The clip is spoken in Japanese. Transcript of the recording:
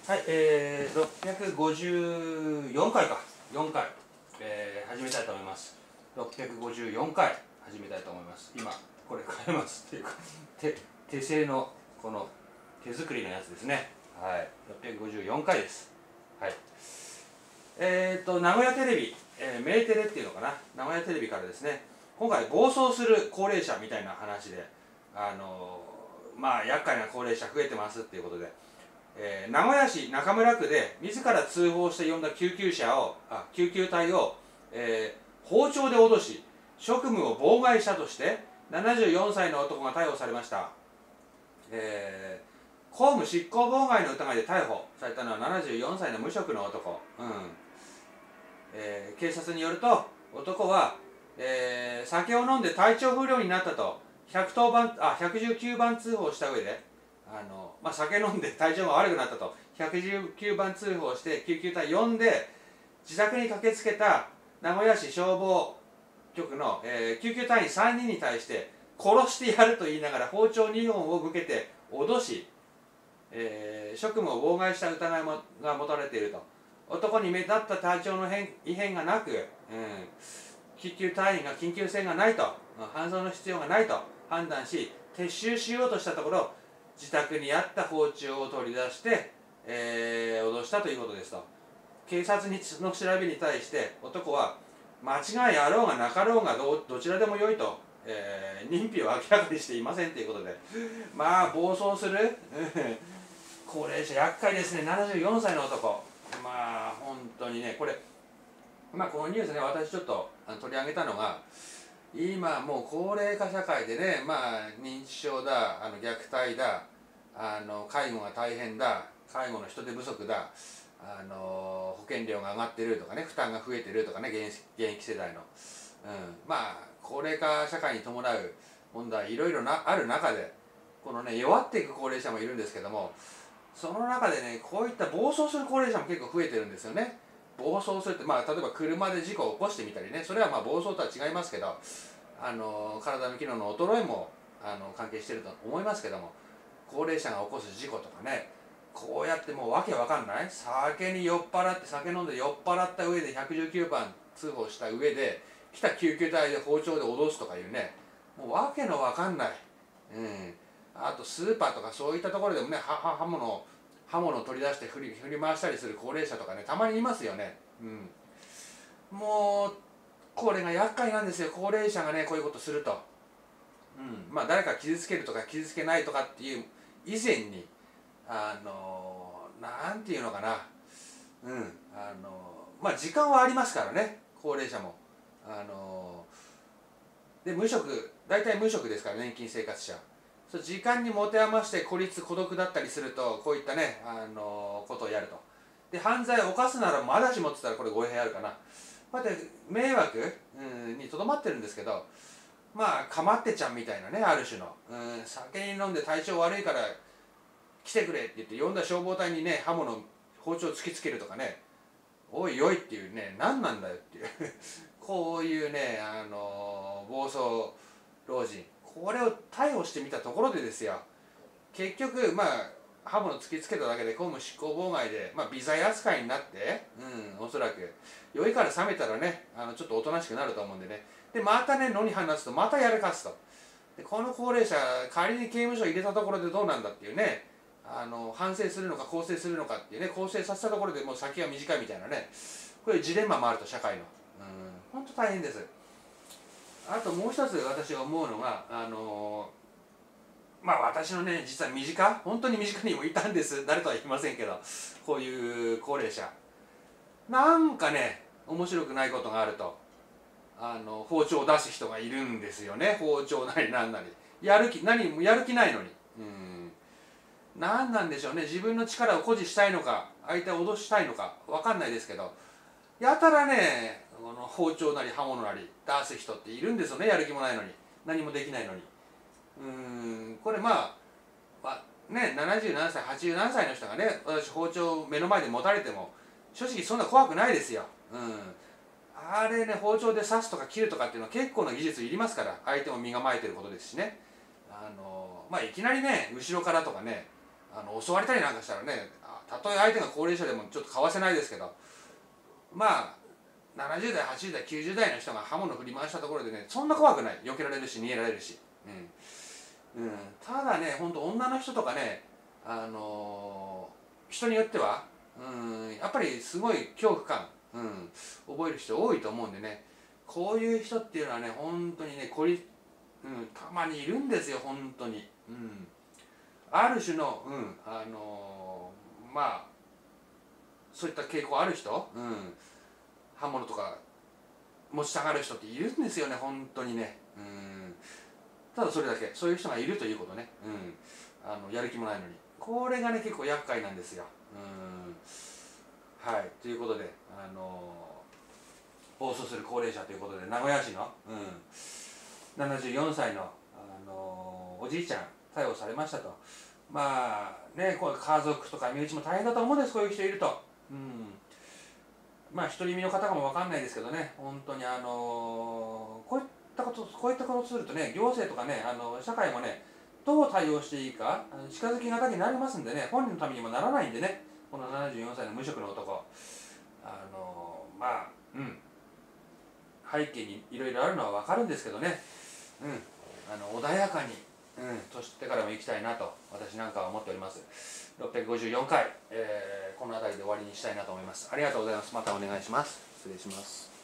はい、654回か、4回、始めたいと思います。654回始めたいと思います。今、これ変えますっていうか、手製の、この手作りのやつですね。はい、654回です。はい。名古屋テレビ、メーテレっていうのかな、名古屋テレビからですね、今回、暴走する高齢者みたいな話で、厄介な高齢者増えてますっていうことで、名古屋市中村区で自ら通報して呼んだ救急隊を、包丁で脅し職務を妨害したとして74歳の男が逮捕されました。公務執行妨害の疑いで逮捕されたのは74歳の無職の男、警察によると男は、酒を飲んで体調不良になったと119番通報した上で酒飲んで体調が悪くなったと119番通報して救急隊呼んで自宅に駆けつけた名古屋市消防局の、救急隊員3人に対して殺してやると言いながら包丁2本を向けて脅し、職務を妨害した疑いが持たれていると。男に目立った体調の異変がなく、救急隊員が緊急性がないと搬送の必要がないと判断し撤収しようとしたところ自宅にあった包丁を取り出して、脅したということですと。警察の調べに対して男は間違いあろうがなかろうがどちらでもよいと、認否を明らかにしていませんということで、暴走する高齢者厄介ですね。74歳の男、本当にね、これこのニュースね、私ちょっと取り上げたのが、今もう高齢化社会でね、認知症だ、虐待だ、介護が大変だ、介護の人手不足だ、保険料が上がってるとかね、負担が増えてるとかね、現役世代の、高齢化社会に伴う問題いろいろある中で、このね弱っていく高齢者もいるんですけども、その中でねこういった暴走する高齢者も結構増えてるんですよね。暴走するって、例えば車で事故を起こしてみたりね、それは暴走とは違いますけど、体の機能の衰えも関係していると思いますけども、高齢者が起こす事故とかね、こうやってもうわけわかんない、酒飲んで酔っ払った上で119番通報した上で来た救急隊で包丁で脅すとかいうね、もうわけのわかんない、あとスーパーとかそういったところでもね、刃物を取り出して振り回したりする高齢者とかね、たまにいますよね。もうこれが厄介なんですよ、高齢者がねこういうことすると。誰か傷つけるとか傷つけないとかっていう以前になんていうのかな、時間はありますからね、高齢者も。で大体無職ですから、年金生活者。時間に持て余して孤独だったりすると、こういったね、ことをやると。で犯罪を犯すならまだしもって言ったらこれ語弊あるかな、こうやって迷惑、にとどまってるんですけど、かまってちゃんみたいなね、ある種の、酒に飲んで体調悪いから来てくれって言って呼んだ消防隊にね包丁を突きつけるとかね、おいおいっていうね、何なんだよっていうこういうね暴走老人、これを逮捕してみたところでですよ、結局刃物突きつけただけで公務執行妨害で、微罪扱いになって、おそらく酔いから覚めたらねちょっとおとなしくなると思うんでね、でまたね野に放つとまたやらかすと。でこの高齢者仮に刑務所入れたところでどうなんだっていうね、反省するのか更生するのかっていうね、更生させたところでもう先は短いみたいなね、こういうジレンマもあると、社会の。本当大変です。あともう一つ私が思うのが、私のね実は本当に身近にもいたんです。誰とは言いませんけど、こういう高齢者なんかね面白くないことがあると包丁を出す人がいるんですよね。包丁なりなんなりやる気ないのに、何なんでしょうね。自分の力を誇示したいのか相手を脅したいのか分かんないですけど、やたらねこの包丁なり刃物なり出す人っているんですよね。やる気もないのに、何もできないのに。これ70何歳80何歳の人がね、私包丁を目の前で持たれても正直そんな怖くないですよ。あれね、包丁で刺すとか切るとかっていうのは結構な技術いりますから、相手も身構えてることですしね。いきなりね後ろからとかね襲われたりなんかしたらね、 たとえ相手が高齢者でもちょっとかわせないですけど、まあ70代80代90代の人が刃物振り回したところでね、そんな怖くない。避けられるし逃げられるし、ただね、ほんと女の人とかね、人によっては、やっぱりすごい恐怖感、覚える人多いと思うんでね、こういう人っていうのはね、本当にね、たまにいるんですよ、本当に。ある種の、まあそういった傾向ある人、刃物とか持ちたがる人っているんですよね、本当にね。ただそれだけ、そういう人がいるということね、やる気もないのに、これがね結構厄介なんですよ。はい、ということで、暴走する高齢者ということで、名古屋市の、74歳の、おじいちゃん逮捕されましたと。まあね、こう家族とか身内も大変だと思うんです、こういう人いると。まあ独り身の方かも分かんないですけどね、本当にこういったことをするとね、行政とかね、社会もね、どう対応していいか近づきがたになりますんでね、本人のためにもならないんでね、この74歳の無職の男、まあ背景にいろいろあるのは分かるんですけどね、穏やかに、年取ってからも行きたいなと私なんかは思っております。654回、この辺りで終わりにしたいなと思います。ありがとうございます。またお願いします。失礼します。